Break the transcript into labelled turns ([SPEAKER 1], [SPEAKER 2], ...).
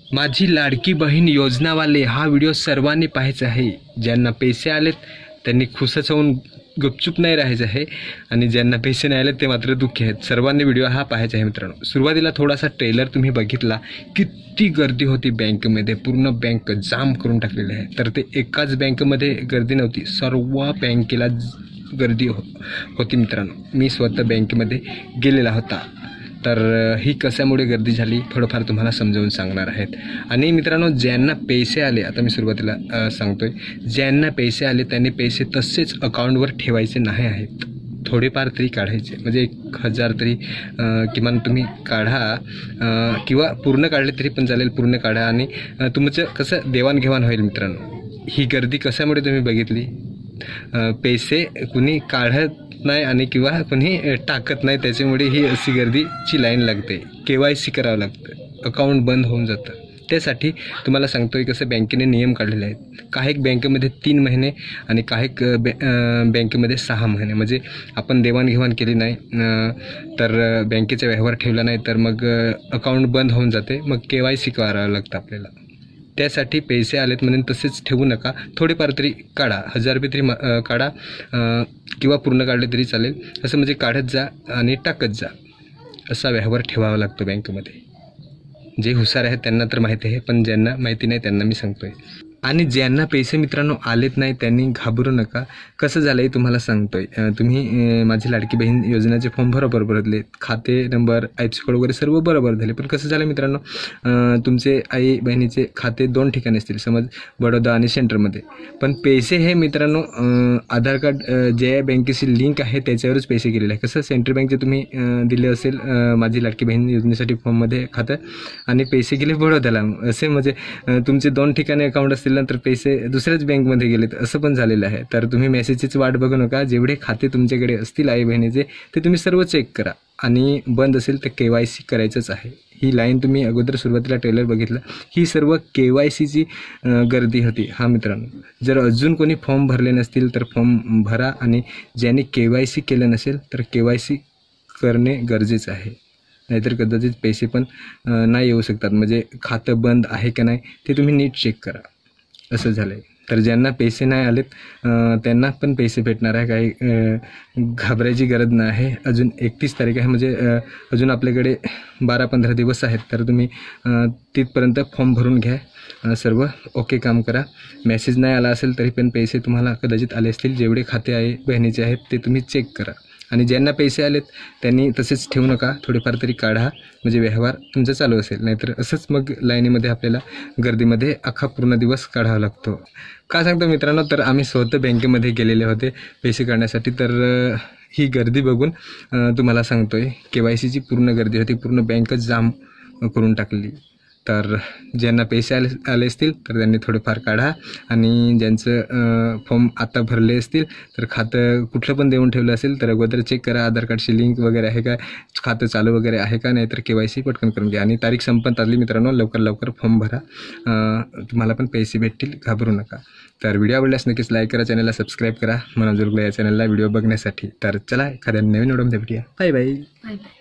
[SPEAKER 1] माझी लाडकी बहीण योजनावाले हा व्हिडिओ सर्वांनी पाहायचा आहे। ज्यांना पैसे आलेत त्यांनी खुशच होऊन गपचूप नाही राहायचं आहे आणि ज्यांना पैसे नाही आले ते मात्र दुःखी आहेत। सर्वांनी व्हिडिओ हा पाहायचा आहे मित्रांनो। सुरुवातीला थोडासा ट्रेलर तुम्ही बघितला, किती गर्दी होती बँकेमध्ये, पूर्ण बँक जाम करून टाकलेली आहे। तर ते एकाच बँकेमध्ये गर्दी नव्हती, सर्व बँकेला गर्दी होती मित्रांनो। मी स्वतः बँकेमध्ये गेलेला होता। तर ही कशामुळे गर्दी झाली थोडंफार तुम्हाला समजावून सांगणार आहेत। आणि मित्रांनो, ज्यांना पैसे आले, आता मी सुरुवातीला सांगतोय, ज्यांना पैसे आले त्यांनी पैसे तसेच अकाउंटवर ठेवायचे नाही आहेत, थोडेफार तरी काढायचे। म्हणजे 1000 तरी किमान तुम्ही काढा, किंवा पूर्ण काढले तरी पण चालेल, पूर्ण काढा आणि तुमचं कसं देवाणघेवाण होईल मित्रांनो। ही गर्दी कशामुळे तुम्ही बघितली, पैसे कुणी काढत नाही आणि किंवा कोणी टाकत नाही, त्याच्यामुळे ही अशी गर्दीची लाईन लागते। KYC करावं लागतं, अकाउंट बंद होऊन जातं। त्यासाठी तुम्हाला सांगतोय कसं बँकेने नियम काढलेले आहेत। काही बँकेमध्ये 3 महिने आणि काही बँकेमध्ये 6 महिने। म्हणजे आपण देवाणघेवाण केली नाही तर बँकेचा व्यवहार ठेवला नाही तर मग अकाउंट बंद होऊन जाते, मग KYC करावं लागतं आपल्याला। त्यासाठी पैसे आलेत म्हणून तसेच ठेवू नका, थोडेफार तरी काढा, 1000 रुपये तरी काढा, किंवा पूर्ण काढले तरी चालेल। असं म्हणजे काढत जा आणि टाकत जा, असा व्यवहार ठेवावा लागतो बँकेमध्ये। जे हुशार आहेत त्यांना तर माहिती आहे, पण ज्यांना माहिती नाही त्यांना मी सांगतोय। आणि ज्यांना पैसे मित्रांनो आलेत नाही त्यांनी घाबरू नका। कसं झालं आहे तुम्हाला सांगतोय, तुम्ही माझी लाडकी बहीण योजनेचे फॉर्म बरोबर भरले, खाते नंबर, IFSC कोड वगैरे सर्व बरोबर झाले, पण कसं झालं मित्रांनो, तुमचे आई बहिणीचे खाते 2 ठिकाणी असतील, समज बडोदा आणि सेंटरमध्ये, पण पैसे हे मित्रांनो आधार कार्ड ज्या बँकेशी लिंक आहे त्याच्यावरच पैसे गेलेले आहे। कसं सेंट्रल बँकचे तुम्ही दिले असेल माझी लाडकी बहीण योजनेसाठी फॉर्ममध्ये खातं आणि पैसे गेले बडोद्याला, असे म्हणजे तुमचे 2 ठिकाणी अकाउंट असतील नंतर पैसे दुसऱ्याच बँकमध्ये गेलेत, असं पण झालेलं आहे। तर तुम्ही मेसेजचीच वाट बघू नका, जेवढे खाते तुमच्याकडे असतील आई बहिणीचे ते तुम्ही सर्व चेक करा आणि बंद असेल तर KYC करायचंच आहे। ही लाईन तुम्ही अगोदर सुरुवातीला ट्रेलर बघितलं, ही सर्व KYCची गर्दी होती। हा मित्रांनो, जर अजून कोणी फॉर्म भरले नसतील तर फॉर्म भरा आणि ज्यांनी KYC केलं नसेल तर KYC करणे गरजेचं आहे, नाहीतर कदाचित पैसे पण नाही येऊ शकतात। म्हणजे खातं बंद आहे का नाही ते तुम्ही नीट चेक करा, असं झालं आहे। तर ज्यांना पैसे नाही आलेत त्यांना पण पैसे भेटणार आहे, काही घाबरायची गरज नाही आहे। अजून 31 तारीख आहे, म्हणजे अजून आपल्याकडे 12-15 दिवस आहेत। तर तुम्ही तिथपर्यंत फॉर्म भरून घ्या, सर्व ओके काम करा। मेसेज नाही आला असेल तरी पण पैसे तुम्हाला कदाचित आले असतील, जेवढे खाते आहे बहिणीचे आहेत ते तुम्ही चेक करा। आणि ज्यांना पैसे आलेत त्यांनी तसेच ठेवू नका, थोडेफार तरी काढा, म्हणजे व्यवहार तुमचा चालू असेल, नाहीतर असंच मग लाईनीमध्ये आपल्याला गर्दीमध्ये अख्खा पूर्ण दिवस काढावा लागतो। का सांगतो मित्रांनो, तर आम्ही स्वतः बँकेमध्ये गेलेले होते पैसे काढण्यासाठी, तर ही गर्दी बघून तुम्हाला सांगतोय KYCची पूर्ण गर्दी होती, पूर्ण बँकच जाम करून टाकली। तर ज्यांना पैसे आले असतील तर त्यांनी थोडेफार काढा आणि ज्यांचं फॉर्म आता भरले असतील तर खातं कुठलं पण देऊन ठेवलं असेल तर अगोदर चेक करा, आधार कार्डची लिंक वगैरे आहे का, खातं चालू वगैरे आहे का, नाहीतर KYC पटकन करून घ्या। आणि तारीख संपत आली मित्रांनो, लवकर फॉर्म भरा, तुम्हाला पण पैसे भेटतील, घाबरू नका। तर व्हिडिओ आवडल्यास नक्कीच लाईक करा, चॅनलला सबस्क्राईब करा, मनोजूर्गला या चॅनलला व्हिडिओ बघण्यासाठी। तर चला एखाद्या नवीन व्हिडिओमध्ये भेटूया, बाय बाय।